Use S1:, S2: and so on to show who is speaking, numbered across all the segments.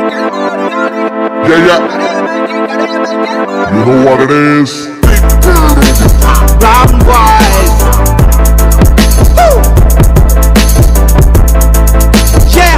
S1: Yeah. You know what it is.
S2: Brown boys. Woo. Yeah.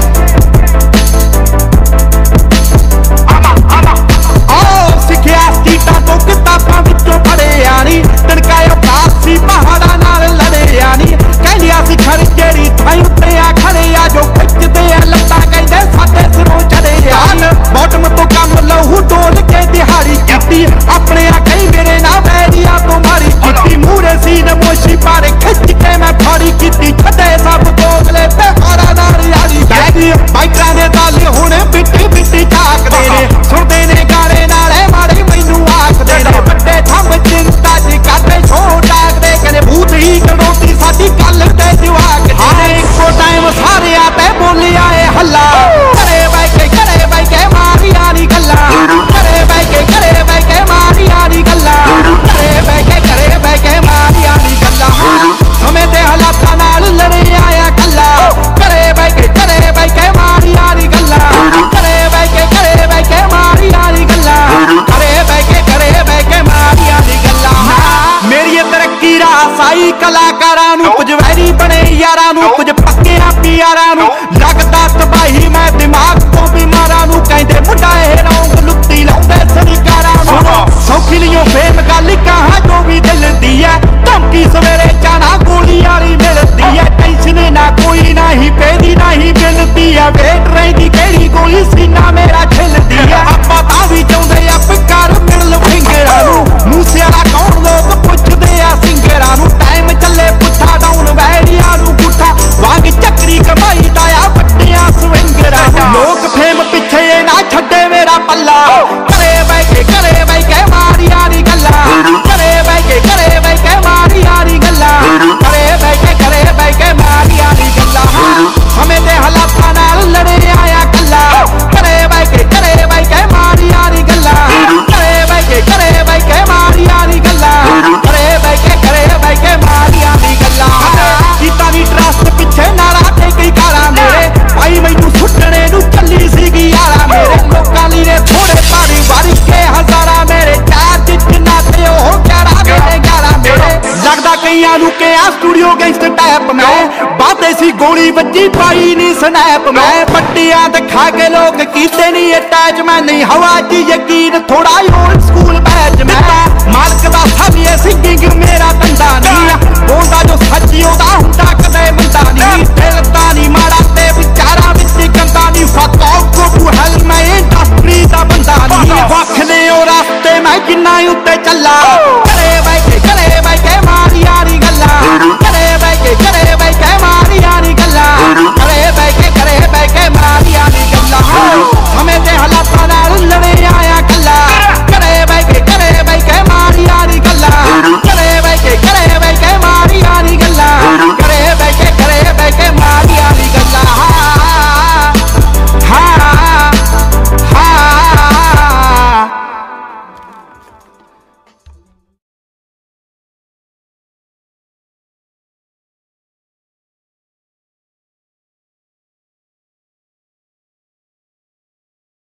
S2: ਸਿੱਖਿਆ ਸੀਟਾਂ ਤੋਂ ਕਿਤਾਬਾਂ ਵਿੱਚੋਂ ਪੜ੍ਹਿਆ ਨੀ ਤਣਕਾਇਆ ਬਾਸੀ ਪਹਾੜਾਂ ਨਾਲ ਲੜਿਆ ਨੀ ਕਹਿੰਦਿਆ ਸੀ ਖੜ ਜਿਹੜੀ ਥਾਂ ਉੱਤੇ ਆ ਖੜੇ ਆ ਜੋ ਖਿੱਚਦੇ ਆ ਲੱਤਾਂ ਕਹਿੰਦੇ ਸਾਡੇ ਸਿਰੋਂ ਚੜੇ ਆ ਬੋਟਮ ਤੋਂ ਕੰਮ ਲਹੂ ਡੋਲ ਕੇ ਦਿਹਾੜੀ ਕੀਤੀ ਆਪਣੇ ਆ ਕਈ ਮੇਰੇ ਨਾਲ ਬੈਰੀਆਂ ਤੋਂ ਮਾਰੀ ਕੀਤੀ ਮੂਰੇ ਸੀ ਨਮੋਸ਼ੀ ਪਾਰੇ ਖਿੱਚ ਕੇ ਮੈਂ ਫਾੜੀ ਕੀਤੀ ਛੱਡੇ ਸਭ ਦੋਗਲੇ ਪਹਾੜਾਂ ਨਾਲ ਯਾਰੀ ਬੈਗੀ ਬਾਈਕਾਂ ਦੇ ਤਾਲੇ ਹੁਣ ਬਿੱਟੀ ਬਿੱਟੀ ਝਾਕਦੇ ਨੇ ਸੁਣਦੇ ਨੇ ਗਾਣੇ ਨਾਲੇ ਮਾੜੇ ਮੈਨੂੰ ਆਖਦੇ ਨੇ ਵੱਡੇ ਥੰਮ ਚਿੰਤਾ ਜੀ ਕਰਦੇ ਛੋੜ ਡਾਕਦੇ ਕਹਿੰਦੇ ਭੂਤ ਹੀ ਕੜੋਤੀ ਸਾਡੀ ਗੱਲ ਤੇ ਜਵਾਕ ਨੇ ਇੱਕੋ ਟਾਈਮ ਸਾਰਿਆਂ ਤੇ ਬੋਲਿਆ ਏ ਹੱਲਾ ਘਰੇ ਬਹਿ ਕੇ ਮਾਰੀਆਂ ਨੀ ਗੱਲਾਂ ਘਰੇ ਬਹਿ ਕੇ ਮਾਰੀਆਂ ਨੀ ਗੱਲਾਂ ਘਰੇ ਬਹਿ ਕੇ ਮਾਰੀਆਂ ਨੀ ਗੱਲਾਂ ਸਮੇਂ ਤੇ ਹਾਲਾਤਾਂ ਨਾਲ ਲੜਿਆ ਆ ਕੱਲਾ ਘਰੇ ਬਹਿ ਕੇ ਮਾਰੀਆਂ ਨੀ ਗੱਲਾਂ ਘਰੇ ਬਹਿ ਕੇ ਮਾਰੀਆਂ ਨੀ ਗੱਲਾਂ ਘਰੇ ਬਹਿ ਕੇ ਮਾਰੀਆਂ ਨੀ ਗੱਲਾਂ ਮੇਰੀ ਤਰੱਕੀ ਰਾਸ ਆਈ ਕਲਾਕਾਰਾਂ ਨੂੰ ਕੁਝ ਵੈਰੀ ਬਣੇ ਯਾਰਾਂ ਨੂੰ ਕੁਝ ਪੱਕਿਆਂ ਪਿਆਰਾਂ ਨੂੰ ਲੱਗਦਾ ਤਬਾਹੀ ਮੈਂ ਦਿਮਾਗ ਤੋਂ ਬਿਮਾਰਾਂ ਨੂੰ ਕਹਿੰਦੇ ਮੁੰਡਾ ਇਹ ਰੌਂਗ ਲੁੱਟੀ ਲਾਉਂਦੇ ਸਰਕਾਰਾਂ ਨੂੰ ਸੌਖੀ ਲਿਓ ਫੇਮ ਗੱਲ ਕਹਾਂ ਜੋ ਵੀ ਦਿਲ ਦੀ ਐ ਧਮਕੀ ਸਵੇਰੇ ਜਾਣਾ ਗੋਲੀ ਵਾਲੀ ਮਿਲਦੀ ਐ ਟੈਨਸ਼ਨ ਨਾ ਕੋਈ ਨਹੀਂ ਪੈਦੀ ਨਹੀਂ ਮਿਲਦੀ ਐ ਵੇਟ ਰਹਿੰਦੀ ਕਿਹੜੀ ਗੋਲੀ ਸੀਨਾ ਮੇਰਾ ਛਿਲਦੀ ਐ ਆਪਾਂ ਤਾਂ ਵੀ ਚਾਹੁੰਦੇ ਆ ਪਿਕਾਰ ਮਿਲ ਫਿੰਗਰਾਂ ਨੂੰ ਮੂਸੇ ਵਾਲਾ ਕੌਣ ਲੋਕ ਪੁੱਛਦੇ ਆ ਸਿੰਗਰਾਂ ਨੂੰ ਟਾਈਮ ਚੱਲੇ ਪੁੱਠਾ ਡਾਊਨ ਵੈਰੀਆਂ ਨੂੰ ਪੁੱਠਾ ਵਾਂਗ ਚੱਕਰੀ ਕਮਾਈ ਦਾ ਆ ਵੱਡੀਆਂ ਸਵਿੰਗਰਾਂ ਲੋਕ ਫੇਮ ਪਿੱਛੇ ਨਾ ਛੱਡੇ ਮੇਰਾ ਪੱਲਾ ਘਰੇ ਬਹਿ ਕੇ ਮਾਰੀਆਂ ਨੀ ਗੱਲਾਂ ਘਰੇ ਬਹਿ ਕੇ ਮਾਰੀਆਂ ਨੀ ਗੱਲਾਂ ਘਰੇ ਬਹਿ ਕੇ ਮਾਰੀਆਂ ਨੀ ਗੱਲਾਂ ਸਮੇਂ ਤੇ ਹਾਲਾਤਾਂ ਨਾਲ ਲੜਿਆ ਆ ਕੱਲਾ ਘਰੇ ਬਹਿ ਕੇ ਮਾਰੀਆਂ ਨੀ ਗੱਲਾਂ ਘਰੇ ਬਹਿ ਕੇ ਮਾਰੀਆਂ ਨੀ ਗੱਲਾਂ ਘਰੇ ਬਹਿ ਕੇ ਮਾਰੀਆਂ ਨੀ ਗੱਲਾਂ ਕੀਤਾ ਨੀ ਟਰਸਟ ਪਿੱਛੇ ਨਾਰਾ ਤੇ ਕਈ ਗਾਲਾਂ ਮੇਰੇ ਭਾਈ ਮੈਨੂੰ ਸੁੱਟਣੇ ਨੂੰ ਚੱਲੀ ਸੀਗੀ ਯਾਰਾ ਮੇਰੇ ਲੋਕਾਂ ਲਈ ਨੇ ਥੋੜੇ ਪਾਣੀ ਵਾਰੀ ਕੇ ਹਜ਼ਾਰਾਂ ਮੇਰੇ ਚਾਰ ਜਿੰਨਾ ਤੇ ਉਹ 11 ਮੇਰੇ 11 ਮੇਰੇ ਲੱਗਦਾ ਕਈਆਂ ਨੂੰ ਕਿ ਆ ਸਟੂਡੀਓ ਗੈਂਗਸਟਰ ਟਾਈਪ ਮੈਂ ਬਾਤੇ ਸੀ ਗੋਲੀ ਵੱਜੀ ਪਾਈ ਨੀ ਸਨੈਪ ਮੈਂ ਪੱਟੀਆਂ ਦਿਖਾ ਕੇ ਲੋਕ ਕੀਤੇ ਨੀ ਅਟੈਚ ਮੈਂ ਨਹੀਂ ਹਵਾ 'ਚ ਯਕੀਨ ਥੋੜਾ ਓਲਡ ਸਕੂਲ ਬੈਚ ਮੈਂ ਮਾਲਕ ਦਾ ਸਾਡੀਏ ਸਿੰਗਿੰਗ ਮੇਰਾ ਧੰਦਾ ਨਹੀਂ ਬੋਲਦਾ ਜੋ ਸੱਚੀ ਉਹਦਾ ਹੁੰਦਾ ਕਦੇ ਮੰਦਾ ਨਹੀਂ